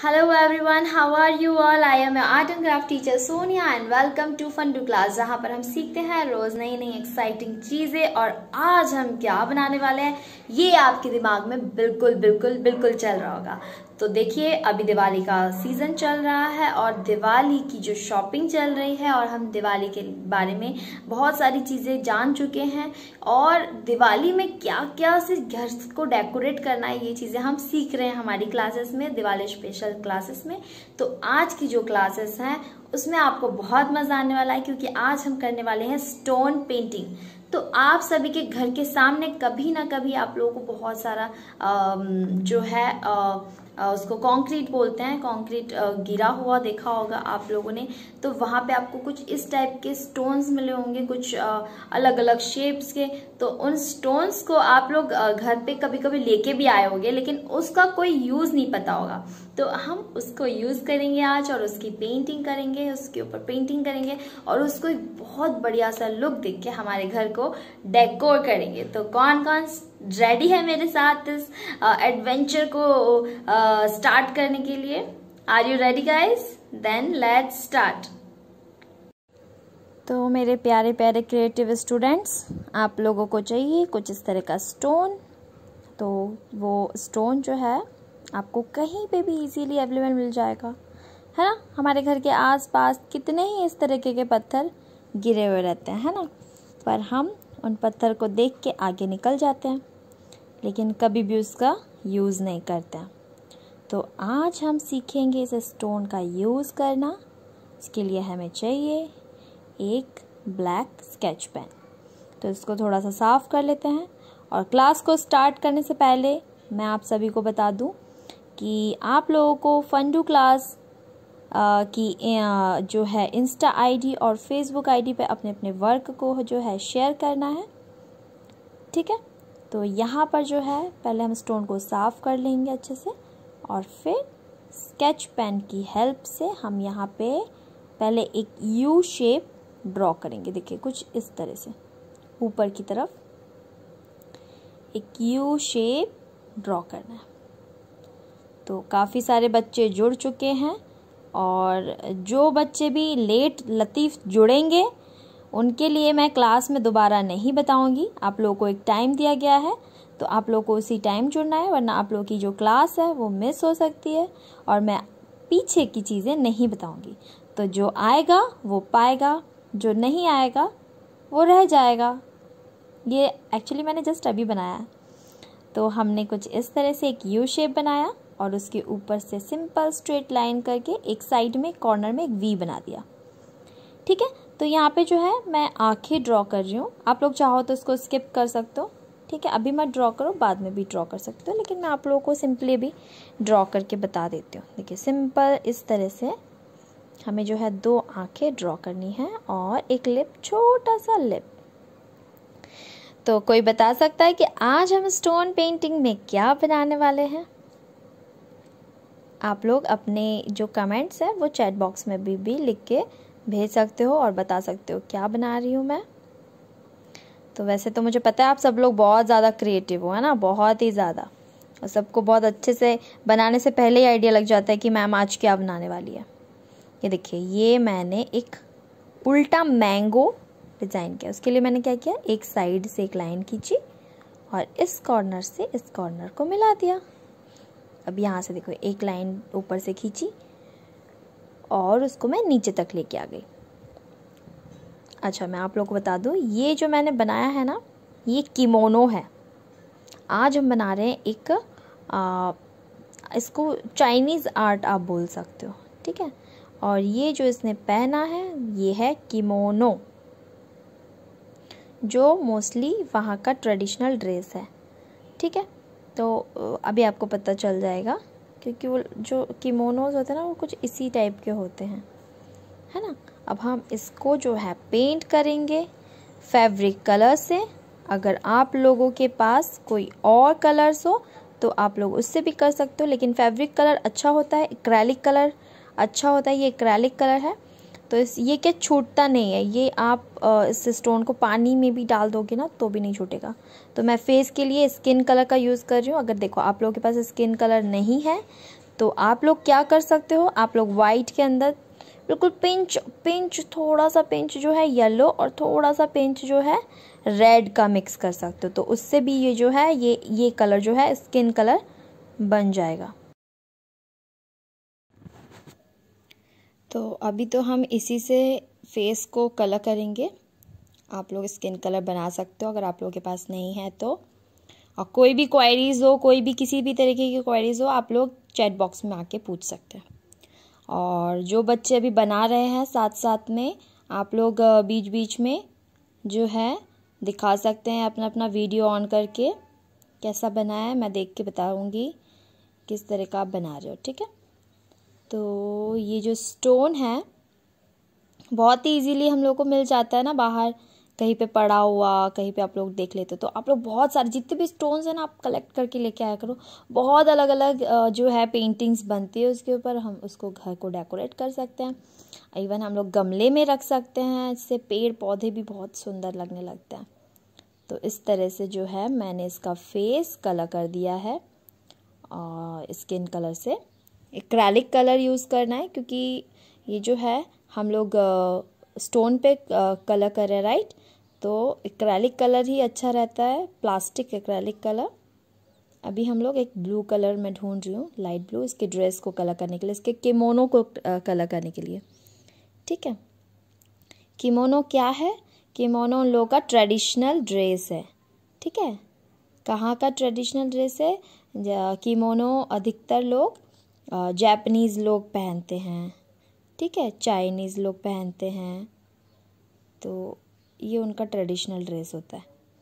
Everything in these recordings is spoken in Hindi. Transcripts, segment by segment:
Hello everyone, how are you all? I am your art and craft teacher Sonia and welcome to Fun to Class, जहाँ पर हम सीखते हैं रोज नई नई एक्साइटिंग चीजें। और आज हम क्या बनाने वाले हैं ये आपके दिमाग में बिल्कुल चल रहा होगा। तो देखिए, अभी दिवाली का सीजन चल रहा है और दिवाली की जो शॉपिंग चल रही है और हम दिवाली के बारे में बहुत सारी चीजें जान चुके हैं और दिवाली में क्या क्या से घर को डेकोरेट करना है ये चीजें हम सीख रहे हैं हमारी क्लासेस में, दिवाली स्पेशल क्लासेस में। तो आज की जो क्लासेस हैं उसमें आपको बहुत मजा आने वाला है क्योंकि आज हम करने वाले हैं स्टोन पेंटिंग। तो आप सभी के घर के सामने कभी ना कभी आप लोगों को बहुत सारा जो है उसको कंक्रीट बोलते हैं, कंक्रीट गिरा हुआ देखा होगा आप लोगों ने। तो वहां पे आपको कुछ इस टाइप के स्टोन्स मिले होंगे, कुछ अलग अलग शेप्स के। तो उन स्टोन्स को आप लोग घर पे कभी कभी लेके भी आए होंगे लेकिन उसका कोई यूज नहीं पता होगा। तो हम उसको यूज करेंगे आज और उसकी पेंटिंग करेंगे, उसके ऊपर पेंटिंग करेंगे और उसको एक बहुत बढ़िया सा लुक देके के हमारे घर को डेकोर करेंगे। तो कौन कौन रेडी है मेरे साथ इस एडवेंचर को स्टार्ट करने के लिए? Are you ready guys? Then let's start. तो मेरे प्यारे प्यारे क्रिएटिव स्टूडेंट्स, आप लोगों को चाहिए कुछ इस तरह का स्टोन। तो वो स्टोन जो है आपको कहीं पे भी इजीली अवेलेबल मिल जाएगा, है ना। हमारे घर के आसपास कितने ही इस तरीके के पत्थर गिरे हुए रहते हैं, है ना। पर हम उन पत्थर को देख के आगे निकल जाते हैं लेकिन कभी भी उसका यूज़ नहीं करते हैं। तो आज हम सीखेंगे इस स्टोन का यूज़ करना। इसके लिए हमें चाहिए एक ब्लैक स्केच पेन। तो इसको थोड़ा सा साफ़ कर लेते हैं। और क्लास को स्टार्ट करने से पहले मैं आप सभी को बता दूं कि आप लोगों को फन टू क्लास की जो है इंस्टा आईडी और फेसबुक आईडी पे अपने अपने वर्क को जो है शेयर करना है, ठीक है। तो यहाँ पर जो है पहले हम स्टोन को साफ़ कर लेंगे अच्छे से और फिर स्केच पेन की हेल्प से हम यहाँ पे पहले एक यू शेप ड्रॉ करेंगे। देखिए कुछ इस तरह से ऊपर की तरफ एक यू शेप ड्रॉ करना है। तो काफ़ी सारे बच्चे जुड़ चुके हैं और जो बच्चे भी लेट लतीफ़ जुड़ेंगे उनके लिए मैं क्लास में दोबारा नहीं बताऊंगी। आप लोगों को एक टाइम दिया गया है तो आप लोगों को उसी टाइम जुड़ना है, वरना आप लोगों की जो क्लास है वो मिस हो सकती है और मैं पीछे की चीज़ें नहीं बताऊंगी। तो जो आएगा वो पाएगा, जो नहीं आएगा वो रह जाएगा। ये एक्चुअली मैंने जस्ट अभी बनाया। तो हमने कुछ इस तरह से एक यू शेप बनाया और उसके ऊपर से सिंपल स्ट्रेट लाइन करके एक साइड में कॉर्नर में एक वी बना दिया, ठीक है। तो यहाँ पे जो है मैं आंखें ड्रॉ कर रही हूँ। आप लोग चाहो तो इसको स्किप कर सकते हो, ठीक है। अभी मत ड्रॉ करो, बाद में भी ड्रॉ कर सकते हो, लेकिन मैं आप लोगों को सिंपली भी ड्रॉ करके बता देती हूँ। देखिए सिंपल इस तरह से हमें जो है 2 आंखें ड्रॉ करनी है और एक लिप, छोटा सा लिप। तो कोई बता सकता है कि आज हम स्टोन पेंटिंग में क्या बनाने वाले हैं? आप लोग अपने जो कमेंट्स हैं वो चैट बॉक्स में भी लिख के भेज सकते हो और बता सकते हो क्या बना रही हूँ मैं। तो वैसे तो मुझे पता है आप सब लोग बहुत ज़्यादा क्रिएटिव हो, है ना, बहुत ही ज़्यादा, और सबको बहुत अच्छे से बनाने से पहले ही आइडिया लग जाता है कि मैम आज क्या बनाने वाली है। ये देखिए, ये मैंने एक उल्टा मैंगो डिज़ाइन किया। उसके लिए मैंने क्या किया, एक साइड से एक लाइन खींची और इस कॉर्नर से इस कॉर्नर को मिला दिया। अब यहाँ से देखो एक लाइन ऊपर से खींची और उसको मैं नीचे तक लेके आ गई। अच्छा, मैं आप लोगों को बता दूँ, ये जो मैंने बनाया है ना, ये किमोनो है। आज हम बना रहे हैं एक इसको चाइनीज़ आर्ट आप बोल सकते हो, ठीक है। और ये जो इसने पहना है ये है किमोनो, जो मोस्टली वहाँ का ट्रेडिशनल ड्रेस है, ठीक है। तो अभी आपको पता चल जाएगा क्योंकि वो जो किमोनोज होते हैं ना वो कुछ इसी टाइप के होते हैं, है ना। अब हम इसको जो है पेंट करेंगे फैब्रिक कलर से। अगर आप लोगों के पास कोई और कलर्स हो तो आप लोग उससे भी कर सकते हो, लेकिन फैब्रिक कलर अच्छा होता है, एक्रेलिक कलर अच्छा होता है। ये एक्रेलिक कलर है तो ये क्या छूटता नहीं है, ये आप इस स्टोन को पानी में भी डाल दोगे ना तो भी नहीं छूटेगा। तो मैं फेस के लिए स्किन कलर का यूज़ कर रही हूँ। अगर देखो आप लोगों के पास स्किन कलर नहीं है तो आप लोग क्या कर सकते हो, आप लोग वाइट के अंदर बिल्कुल पिंच थोड़ा सा पिंच जो है येलो और थोड़ा सा पिंच जो है रेड का मिक्स कर सकते हो। तो उससे भी ये जो है ये कलर जो है स्किन कलर बन जाएगा। तो अभी तो हम इसी से फेस को कलर करेंगे। आप लोग स्किन कलर बना सकते हो अगर आप लोगों के पास नहीं है तो। और कोई भी क्वेरीज हो, कोई भी किसी भी तरीके की क्वेरीज हो, आप लोग चैट बॉक्स में आके पूछ सकते हैं। और जो बच्चे अभी बना रहे हैं साथ साथ में, आप लोग बीच बीच में जो है दिखा सकते हैं अपना अपना वीडियो ऑन करके कैसा बना है। मैं देख के बताऊंगी किस तरह का आप बना रहे हो, ठीक है। तो ये जो स्टोन है बहुत ही इजीली हम लोग को मिल जाता है ना, बाहर कहीं पे पड़ा हुआ, कहीं पे आप लोग देख लेते हो। तो आप लोग बहुत सारे जितने भी स्टोन्स हैं ना आप कलेक्ट करके लेके आया करो। बहुत अलग अलग जो है पेंटिंग्स बनती है उसके ऊपर, हम उसको घर को डेकोरेट कर सकते हैं। इवन हम लोग गमले में रख सकते हैं, इससे पेड़ पौधे भी बहुत सुंदर लगने लगते हैं। तो इस तरह से जो है मैंने इसका फेस कलर कर दिया है। और स्किन कलर से एक्रेलिक कलर यूज़ करना है, क्योंकि ये जो है हम लोग स्टोन पे कलर कर रहे हैं, राइट। तो एक्रेलिक कलर ही अच्छा रहता है, प्लास्टिक एक्रेलिक कलर। अभी हम लोग एक ब्लू कलर में ढूंढ रही हूँ, लाइट ब्लू, इसके ड्रेस को कलर करने के लिए, इसके किमोनो को कलर करने के लिए, ठीक है। किमोनो क्या है? किमोनो उन लोगों का ट्रेडिशनल ड्रेस है, ठीक है। कहाँ का ट्रेडिशनल ड्रेस है? किमोनो अधिकतर लोग जापानीज़ लोग पहनते हैं, ठीक है, चाइनीज़ लोग पहनते हैं। तो ये उनका ट्रेडिशनल ड्रेस होता है।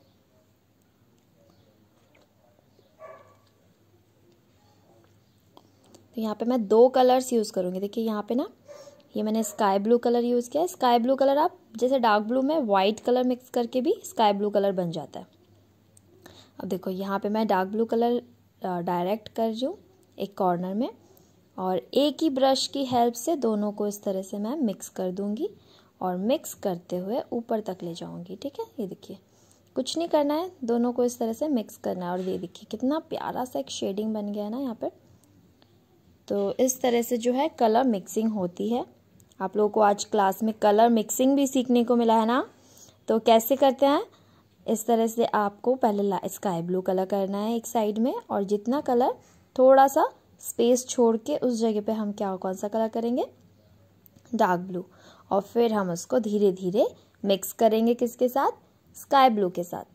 तो यहाँ पे मैं 2 कलर्स यूज़ करूँगी। देखिए यहाँ पे ना ये मैंने स्काई ब्लू कलर यूज़ किया है। स्काई ब्लू कलर आप जैसे डार्क ब्लू में वाइट कलर मिक्स करके भी स्काई ब्लू कलर बन जाता है। अब देखो यहाँ पे मैं डार्क ब्लू कलर डायरेक्ट कर रही हूँ एक कॉर्नर में, और एक ही ब्रश की हेल्प से दोनों को इस तरह से मैं मिक्स कर दूंगी और मिक्स करते हुए ऊपर तक ले जाऊंगी, ठीक है। ये देखिए कुछ नहीं करना है, दोनों को इस तरह से मिक्स करना है। और ये देखिए कितना प्यारा सा एक शेडिंग बन गया है ना यहाँ पे। तो इस तरह से जो है कलर मिक्सिंग होती है। आप लोगों को आज क्लास में कलर मिक्सिंग भी सीखने को मिला है ना। तो कैसे करते हैं, इस तरह से आपको पहले स्काई ब्लू कलर करना है एक साइड में, और जितना कलर थोड़ा सा स्पेस छोड़ के उस जगह पे हम कौन सा कलर करेंगे, डार्क ब्लू। और फिर हम उसको धीरे धीरे मिक्स करेंगे किसके साथ, स्काई ब्लू के साथ।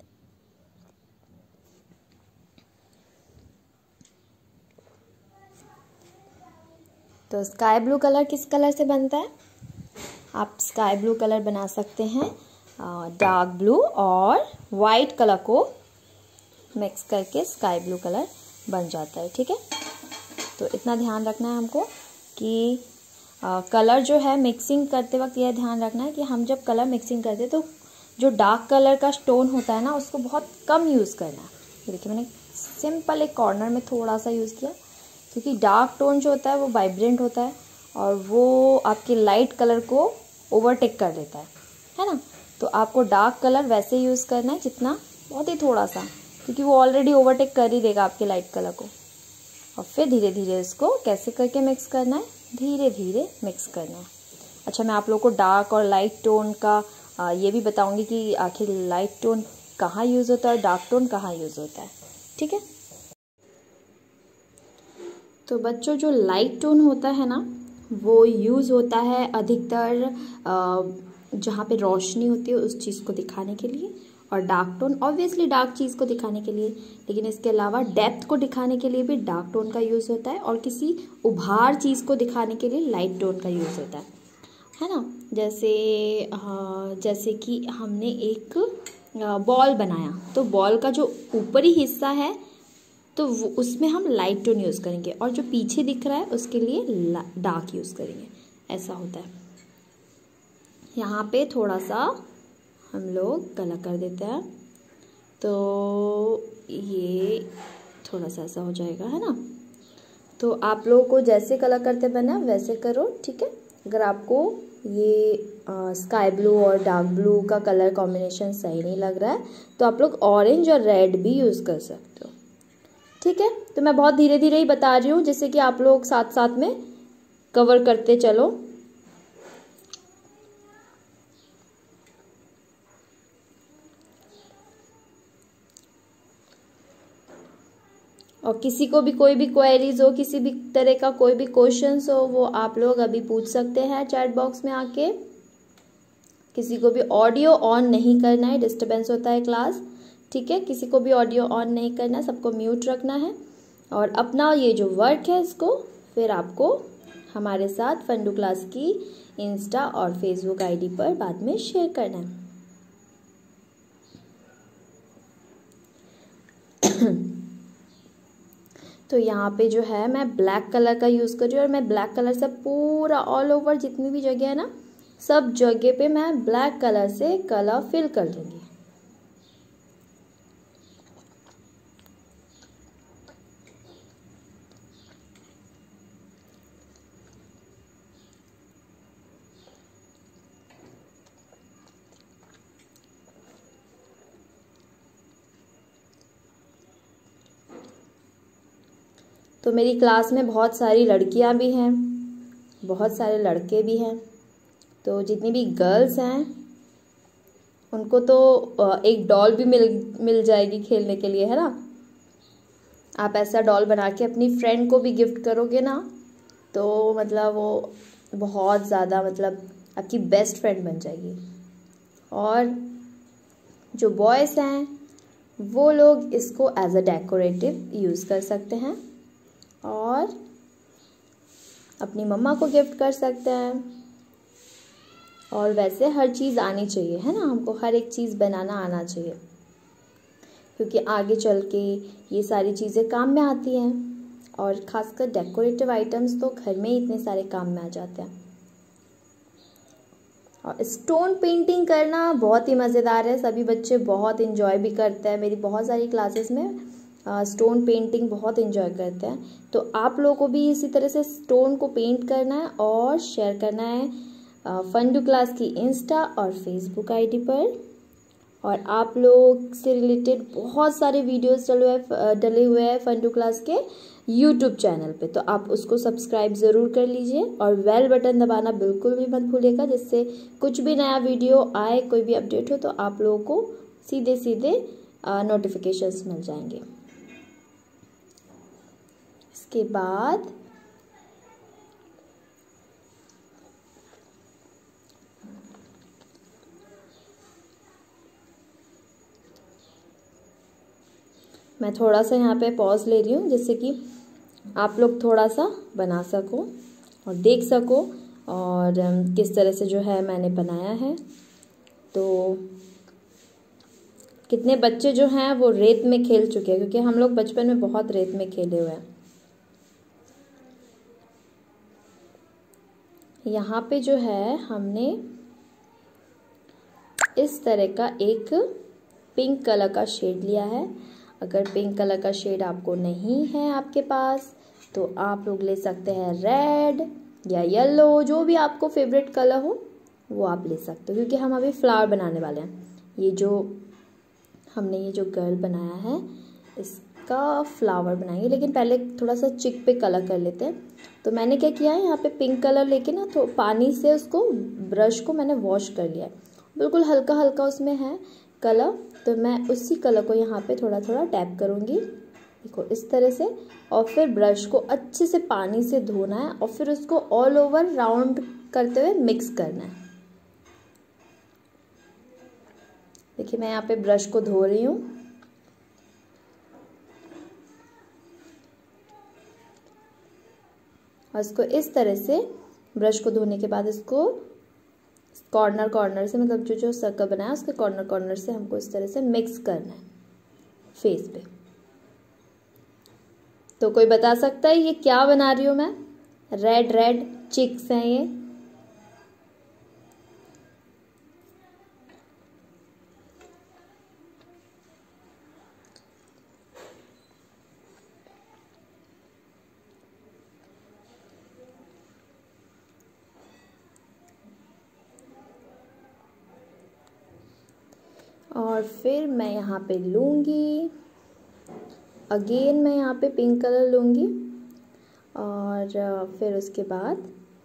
तो स्काई ब्लू कलर किस कलर से बनता है? आप स्काई ब्लू कलर बना सकते हैं डार्क ब्लू और वाइट कलर को मिक्स करके स्काई ब्लू कलर बन जाता है, ठीक है। तो इतना ध्यान रखना है हमको कि कलर जो है मिक्सिंग करते वक्त यह ध्यान रखना है कि हम जब कलर मिक्सिंग करते हैं तो जो डार्क कलर का स्टोन होता है ना उसको बहुत कम यूज़ करना है। ये देखिए मैंने सिंपल एक कॉर्नर में थोड़ा सा यूज़ किया, क्योंकि डार्क टोन जो होता है वो वाइब्रेंट होता है और वो आपके लाइट कलर को ओवरटेक कर देता है ना। तो आपको डार्क कलर वैसे यूज़ करना है जितना, बहुत ही थोड़ा सा, क्योंकि वो ऑलरेडी ओवरटेक कर ही देगा आपके लाइट कलर को। और फिर धीरे धीरे इसको कैसे करके मिक्स करना है, धीरे धीरे मिक्स करना है। अच्छा, मैं आप लोगों को डार्क और लाइट टोन का ये भी बताऊंगी कि आखिर लाइट टोन कहाँ यूज़ होता है और डार्क टोन कहाँ यूज़ होता है, ठीक है। तो बच्चों जो लाइट टोन होता है ना वो यूज़ होता है अधिकतर जहाँ पे रोशनी होती है उस चीज़ को दिखाने के लिए, और डार्क टोन ऑब्वियसली डार्क चीज़ को दिखाने के लिए, लेकिन इसके अलावा डेप्थ को दिखाने के लिए भी डार्क टोन का यूज़ होता है, और किसी उभार चीज़ को दिखाने के लिए लाइट टोन का यूज़ होता है ना। जैसे कि हमने एक बॉल बनाया, तो बॉल का जो ऊपरी हिस्सा है तो उसमें हम लाइट टोन यूज़ करेंगे, और जो पीछे दिख रहा है उसके लिए डार्क यूज़ करेंगे, ऐसा होता है। यहाँ पे थोड़ा सा हम लोग कलर कर देते हैं, तो ये थोड़ा सा ऐसा हो जाएगा, है ना। तो आप लोगों को जैसे कलर करते बना वैसे करो, ठीक है। अगर आपको ये स्काई ब्लू और डार्क ब्लू का कलर कॉम्बिनेशन सही नहीं लग रहा है तो आप लोग ऑरेंज और रेड भी यूज़ कर सकते हो, ठीक है, तो मैं बहुत धीरे धीरे ही बता रही हूँ जिससे कि आप लोग साथ साथ में कवर करते चलो। और किसी को भी कोई भी क्वेरीज हो, किसी भी तरह का कोई भी क्वेश्चंस हो, वो आप लोग अभी पूछ सकते हैं चैट बॉक्स में आके। किसी को भी ऑडियो ऑन नहीं करना है, डिस्टरबेंस होता है क्लास, ठीक है। किसी को भी ऑडियो ऑन नहीं करना है, सबको म्यूट रखना है। और अपना ये जो वर्क है इसको फिर आपको हमारे साथ फंडू क्लास की इंस्टा और फेसबुक आईडी पर बाद में शेयर करना है। तो यहाँ पे जो है मैं ब्लैक कलर का यूज़ कर रही हूँ और मैं ब्लैक कलर से पूरा ऑल ओवर जितनी भी जगह है ना, सब जगह पे मैं ब्लैक कलर से कलर फिल कर दूंगी। तो मेरी क्लास में बहुत सारी लड़कियां भी हैं, बहुत सारे लड़के भी हैं। तो जितनी भी गर्ल्स हैं उनको तो एक डॉल भी मिल जाएगी खेलने के लिए, है ना। आप ऐसा डॉल बना के अपनी फ्रेंड को भी गिफ्ट करोगे ना, तो मतलब वो बहुत ज़्यादा मतलब आपकी बेस्ट फ्रेंड बन जाएगी। और जो बॉयज़ हैं वो लोग इसको एज अ डेकोरेटिव यूज़ कर सकते हैं और अपनी मम्मा को गिफ्ट कर सकते हैं। और वैसे हर चीज़ आनी चाहिए, है ना, हमको हर एक चीज़ बनाना आना चाहिए, क्योंकि आगे चल के ये सारी चीज़ें काम में आती हैं। और ख़ासकर डेकोरेटिव आइटम्स तो घर में ही इतने सारे काम में आ जाते हैं। और स्टोन पेंटिंग करना बहुत ही मज़ेदार है, सभी बच्चे बहुत इन्जॉय भी करते हैं। मेरी बहुत सारी क्लासेस में स्टोन पेंटिंग बहुत इन्जॉय करते हैं। तो आप लोगों को भी इसी तरह से स्टोन को पेंट करना है और शेयर करना है फंडू क्लास की इंस्टा और फेसबुक आईडी पर। और आप लोग से रिलेटेड बहुत सारे वीडियोस डले हुए हैं फंडू क्लास के यूट्यूब चैनल पे, तो आप उसको सब्सक्राइब ज़रूर कर लीजिए और बेल बटन दबाना बिल्कुल भी मत भूलिएगा, जिससे कुछ भी नया वीडियो आए, कोई भी अपडेट हो तो आप लोगों को सीधे सीधे नोटिफिकेशंस मिल जाएंगे। इसके बाद मैं थोड़ा सा यहाँ पे पॉज ले रही हूँ, जिससे कि आप लोग थोड़ा सा बना सको और देख सको और किस तरह से जो है मैंने बनाया है। तो कितने बच्चे जो हैं वो रेत में खेल चुके हैं, क्योंकि हम लोग बचपन में बहुत रेत में खेले हुए हैं। यहाँ पे जो है हमने इस तरह का एक पिंक कलर का शेड लिया है। अगर पिंक कलर का शेड आपको नहीं है आपके पास, तो आप लोग ले सकते हैं रेड या येलो, जो भी आपको फेवरेट कलर हो वो आप ले सकते हो, क्योंकि हम अभी फ्लावर बनाने वाले हैं। ये जो गर्ल बनाया है इसका फ्लावर बनाएंगे, लेकिन पहले थोड़ा सा चिक पे कलर कर लेते हैं। तो मैंने क्या किया है, यहाँ पे पिंक कलर लेके ना तो पानी से उसको ब्रश को मैंने वॉश कर लिया है, बिल्कुल हल्का हल्का उसमें है कलर। तो मैं उसी कलर को यहाँ पे थोड़ा थोड़ा टैप करूँगी, देखो इस तरह से। और फिर ब्रश को अच्छे से पानी से धोना है और फिर उसको ऑल ओवर राउंड करते हुए मिक्स करना है। देखिए मैं यहाँ पे ब्रश को धो रही हूँ। और इसको इस तरह से ब्रश को धोने के बाद इसको कॉर्नर से, मतलब जो सर्कल बनाया उसके कॉर्नर से हमको इस तरह से मिक्स करना है फेस पे। तो कोई बता सकता है ये क्या बना रही हूँ मैं? रेड चिक्स हैं ये। और फिर मैं यहाँ पे लूँगी अगेन मैं यहाँ पे पिंक कलर लूँगी और फिर उसके बाद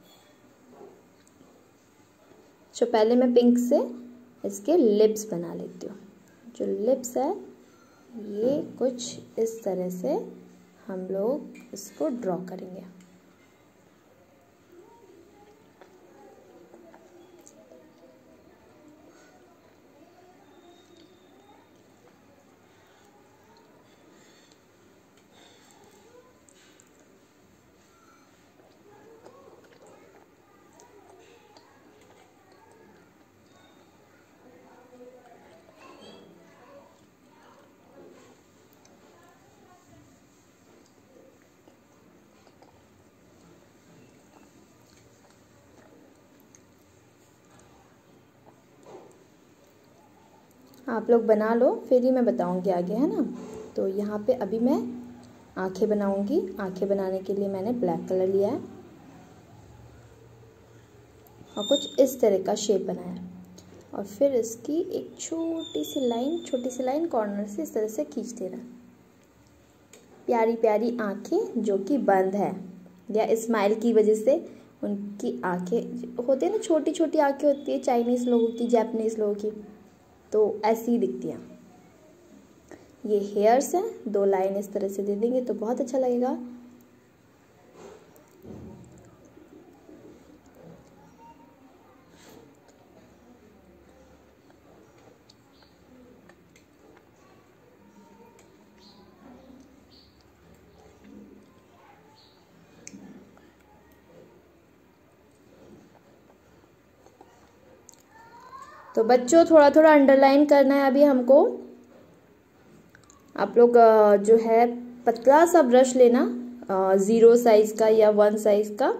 जो पहले मैं पिंक से इसके लिप्स बना लेती हूँ। जो लिप्स है ये कुछ इस तरह से हम लोग इसको ड्रॉ करेंगे। आप लोग बना लो फिर ही मैं बताऊंगी आगे, है ना। तो यहाँ पे अभी मैं आंखें बनाऊंगी। आंखें बनाने के लिए मैंने ब्लैक कलर लिया है और कुछ इस तरह का शेप बनाया है और फिर इसकी एक छोटी सी लाइन कॉर्नर से इस तरह से खींच देना। प्यारी प्यारी आंखें जो कि बंद है या स्माइल की वजह से उनकी आंखें होती है ना, छोटी छोटी आंखें होती है चाइनीज़ लोगों की, जापानीज़ लोगों की, तो ऐसी ही दिखती हैं। ये हेयर्स हैं, 2 लाइन इस तरह से दे देंगे तो बहुत अच्छा लगेगा। तो बच्चों थोड़ा थोड़ा अंडरलाइन करना है अभी हमको। आप लोग जो है पतला सा ब्रश लेना, 0 साइज का या 1 साइज का।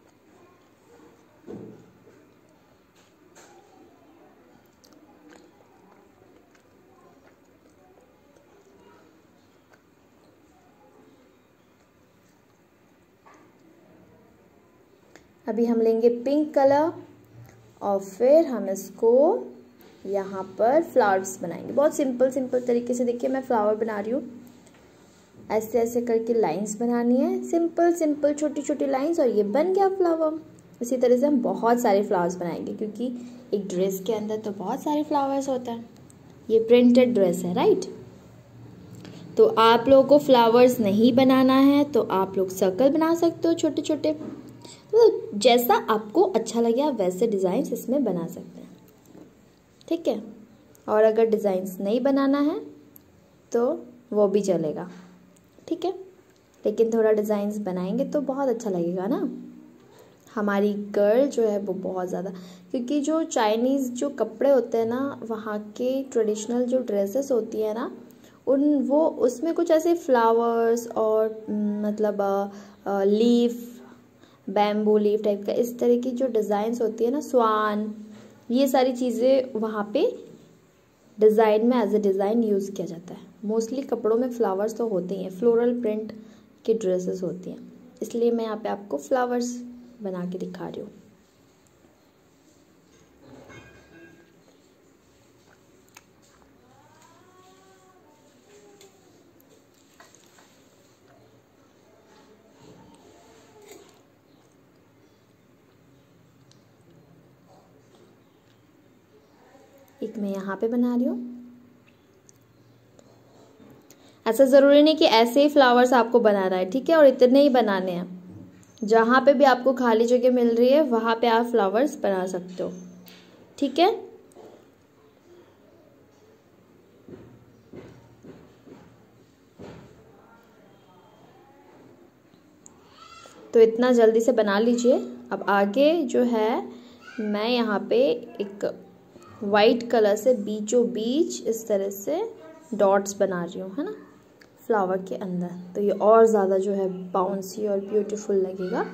अभी हम लेंगे पिंक कलर और फिर हम इसको यहाँ पर फ्लावर्स बनाएंगे। बहुत सिंपल तरीके से। देखिए मैं फ्लावर बना रही हूँ, ऐसे ऐसे करके लाइंस बनानी है, सिंपल छोटी छोटी लाइंस और ये बन गया फ्लावर। इसी तरह से हम बहुत सारे फ्लावर्स बनाएंगे क्योंकि एक ड्रेस के अंदर तो बहुत सारे फ्लावर्स होते हैं। ये प्रिंटेड ड्रेस है, राइट। तो आप लोगों को फ्लावर्स नहीं बनाना है तो आप लोग सर्कल बना सकते हो छोटे छोटे। तो जैसा आपको अच्छा लगे आप वैसे डिज़ाइंस इसमें बना सकते हैं, ठीक है। और अगर डिज़ाइंस नहीं बनाना है तो वो भी चलेगा, ठीक है। लेकिन थोड़ा डिज़ाइंस बनाएंगे तो बहुत अच्छा लगेगा ना। हमारी गर्ल जो है वो बहुत ज़्यादा, क्योंकि जो चाइनीज़ जो कपड़े होते हैं ना, वहाँ के ट्रेडिशनल जो ड्रेसेस होती है ना, वो उसमें कुछ ऐसे फ्लावर्स और मतलब लीफ, बैम्बू लीफ टाइप का इस तरह की जो डिज़ाइंस होती है ना, स्वान, ये सारी चीज़ें वहाँ पे डिज़ाइन में एज ए डिज़ाइन यूज़ किया जाता है। मोस्टली कपड़ों में फ्लावर्स तो होते ही हैं, फ्लोरल प्रिंट की ड्रेसेस होती हैं, इसलिए मैं यहाँ पे आपको फ्लावर्स बना के दिखा रही हूँ। एक मैं यहाँ पे बना रही हूँ। ऐसा ज़रूरी नहीं कि ऐसे ही फ्लावर्स आपको बनाना है, ठीक है, और इतने ही बनाने हैं। जहाँ पे भी आपको खाली जगह मिल रही है वहाँ पे आप फ्लावर्स बना सकते हो, ठीक है। तो इतना जल्दी से बना लीजिए। अब आगे जो है मैं यहाँ पे एक वाइट कलर से बीचों बीच इस तरह से डॉट्स बना रही हूँ, है ना, फ्लावर के अंदर। तो ये और ज़्यादा जो है बाउंसी और ब्यूटीफुल लगेगा।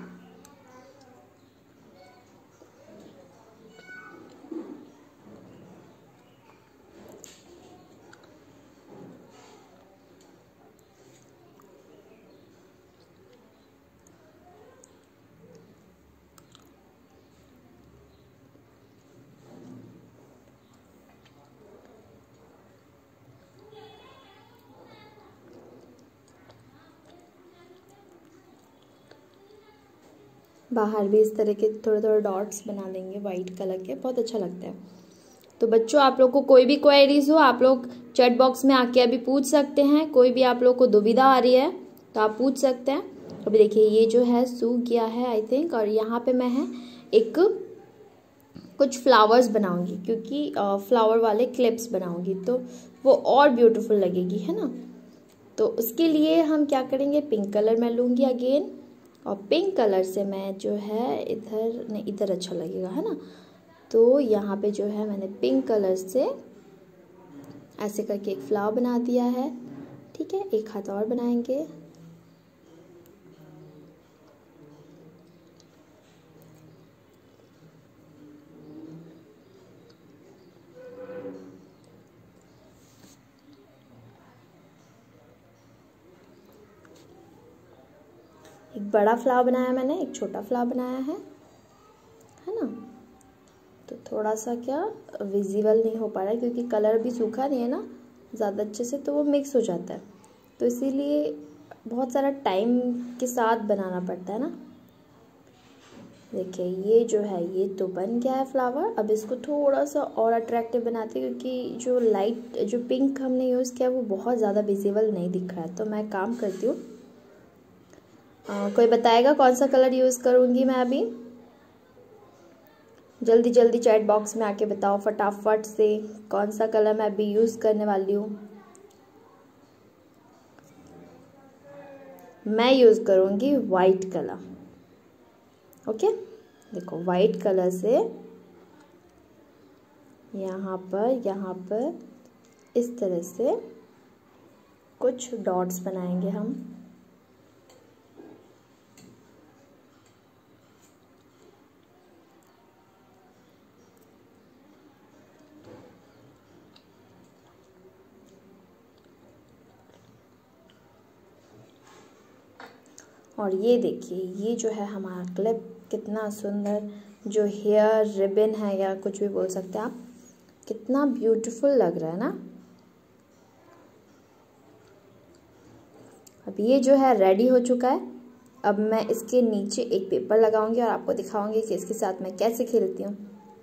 बाहर भी इस तरह के थोड़े थोड़े डॉट्स बना लेंगे वाइट कलर के, बहुत अच्छा लगता है। तो बच्चों, आप लोग को कोई भी क्वेरीज हो आप लोग चैट बॉक्स में आके अभी पूछ सकते हैं। कोई भी आप लोग को दुविधा आ रही है तो आप पूछ सकते हैं। अभी देखिए ये जो है सूख गया है आई थिंक, और यहाँ पे मैं एक कुछ फ्लावर्स बनाऊंगी, क्योंकि फ्लावर वाले क्लिप्स बनाऊंगी तो वो और ब्यूटीफुल लगेगी, है ना। तो उसके लिए हम क्या करेंगे, पिंक कलर मैं लूँगी अगेन, और पिंक कलर से मैं जो है इधर नहीं, इधर अच्छा लगेगा, है ना। तो यहाँ पे जो है मैंने पिंक कलर से ऐसे करके एक फ्लावर बना दिया है। ठीक है, एक हाथ और बनाएंगे। एक बड़ा फ्लावर बनाया मैंने, एक छोटा फ्लावर बनाया है ना। तो थोड़ा सा क्या विजिबल नहीं हो पा रहा है क्योंकि कलर भी सूखा नहीं है ना ज़्यादा अच्छे से, तो वो मिक्स हो जाता है, तो इसीलिए बहुत सारा टाइम के साथ बनाना पड़ता है ना। देखिए ये जो है ये तो बन गया है फ्लावर। अब इसको थोड़ा सा और अट्रैक्टिव बनाते हैं, क्योंकि जो लाइट जो पिंक हमने यूज़ किया वो बहुत ज़्यादा विजिबल नहीं दिख रहा है। तो मैं काम करती हूँ, कोई बताएगा कौन सा कलर यूज़ करूँगी मैं अभी? जल्दी जल्दी चैट बॉक्स में आके बताओ फटाफट से कौन सा कलर मैं अभी यूज़ करने वाली हूँ। मैं यूज़ करूँगी वाइट कलर। ओके, देखो वाइट कलर से यहाँ पर इस तरह से कुछ डॉट्स बनाएंगे हम। और ये देखिए ये जो है हमारा क्लिप कितना सुंदर, जो हेयर रिबन है या कुछ भी बोल सकते हैं आप, कितना ब्यूटीफुल लग रहा है ना। अब ये जो है रेडी हो चुका है। अब मैं इसके नीचे एक पेपर लगाऊंगी और आपको दिखाऊंगी कि इसके साथ मैं कैसे खेलती हूँ।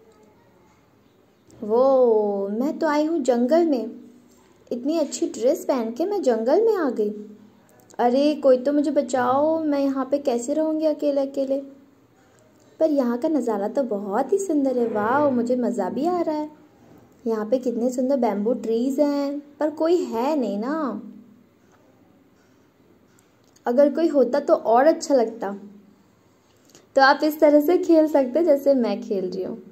वो मैं तो आई हूँ जंगल में, इतनी अच्छी ड्रेस पहन के मैं जंगल में आ गई। अरे कोई तो मुझे बचाओ, मैं यहाँ पे कैसे रहूँगी अकेले अकेले। पर यहाँ का नज़ारा तो बहुत ही सुंदर है। वाह, मुझे मज़ा भी आ रहा है। यहाँ पे कितने सुंदर बैम्बू ट्रीज हैं, पर कोई है नहीं ना। अगर कोई होता तो और अच्छा लगता। तो आप इस तरह से खेल सकते जैसे मैं खेल रही हूँ।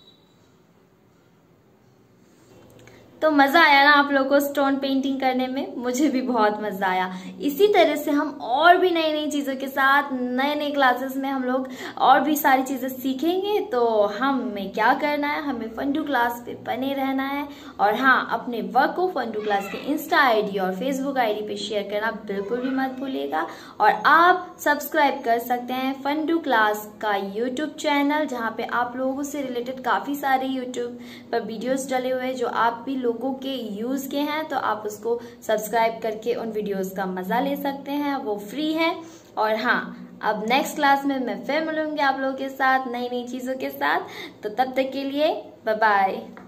तो मज़ा आया ना आप लोगों को स्टोन पेंटिंग करने में? मुझे भी बहुत मज़ा आया। इसी तरह से हम और भी नई नई चीज़ों के साथ नए नए क्लासेस में हम लोग और भी सारी चीज़ें सीखेंगे। तो हमें क्या करना है, हमें फंडू क्लास पे बने रहना है। और हाँ, अपने वर्क को फंडू क्लास के इंस्टा आईडी और फेसबुक आईडी पे शेयर करना बिल्कुल भी मत भूलिएगा। और आप सब्सक्राइब कर सकते हैं फंडू क्लास का यूट्यूब चैनल, जहाँ पे आप लोगों से रिलेटेड काफ़ी सारे यूट्यूब पर वीडियोज़ डले हुए हैं जो आप भी लोगों के यूज के हैं। तो आप उसको सब्सक्राइब करके उन वीडियोस का मजा ले सकते हैं, वो फ्री है। और हाँ, अब नेक्स्ट क्लास में मैं फिर मिलूंगी आप लोगों के साथ नई नई चीजों के साथ। तो तब तक के लिए बाय बाय।